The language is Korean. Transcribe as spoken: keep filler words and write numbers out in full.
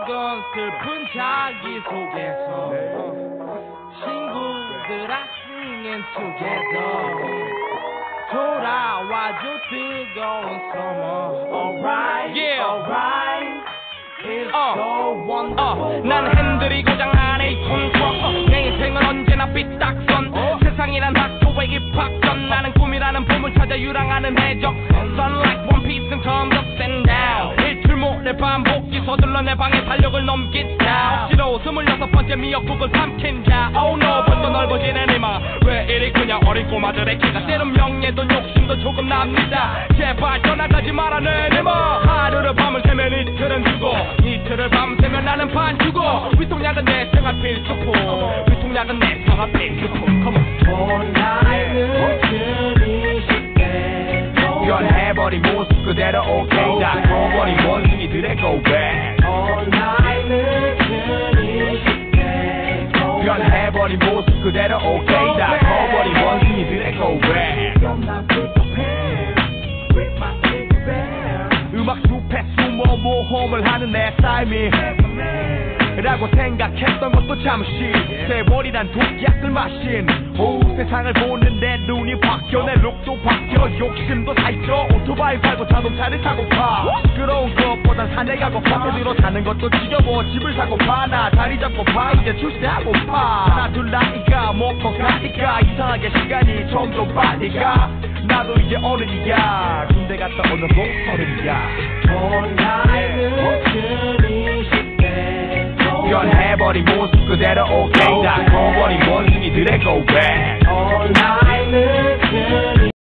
뜨거운 슬픈 자기소개서 친구들아 singing together 돌아와줘 뜨거운 summer alright yeah. alright It's 어, so wonderful 어, 난 핸들이 고장 안에 이톤 트럭 내 인생은 언제나 삐딱선 어? 세상이란 학교의 입학전 나는 꿈이라는 봄을 찾아 유랑하는 해적 Sunlight one piece and comes up and down 일출 모레 반복기 서둘러 내 방에 달력을 넘기자 억지로 스물여섯 번째 미역국을 삼킨 자 Oh no 벌써 넓어지는 이마 왜 이리 그냥 어린 꼬마들의 키가 때론 명예도 욕심도 조금 납니다 제발 떠나가지 말아 내 이마 하루를 밤을 새면 이틀은 주고 이틀을 밤새면 나는 반주고 위통약은 내 생활 필수품 위통약은 내 생활 필수품 Come on All night을 그리실 때 변해버린 모습 그대로 오케이 다 커버린 원숭이들의 고백 All night을 그리실 때 변해버린 모습 그대로 오케이 다 커버린 원숭이들의 고백 음악 숲에 숨어 모험을 하는 내 삶이 라고 생각했던 것도 잠시 세월이란 독약을 마신 오 세상을 보는 내 눈이 바뀌어 내 룩도 바뀌어 욕심도 살쪄 오토바이 팔고 자동차를 타고파 시끄러운 것보단 산에 가고파 새들어 사는 것도 지겨워 집을 사고파 나 자리 잡고파 이제 출세하고파 하나 둘 나이가 먹고 가니까 이상하게 시간이 점점 빨리 가 나도 이제 어른이야 군대 갔다 오는 목소리야 All night을 그리실 때 변해버린 모습 그대로 오케이 다 커버린 원숭이들의 고백 All night을 그리실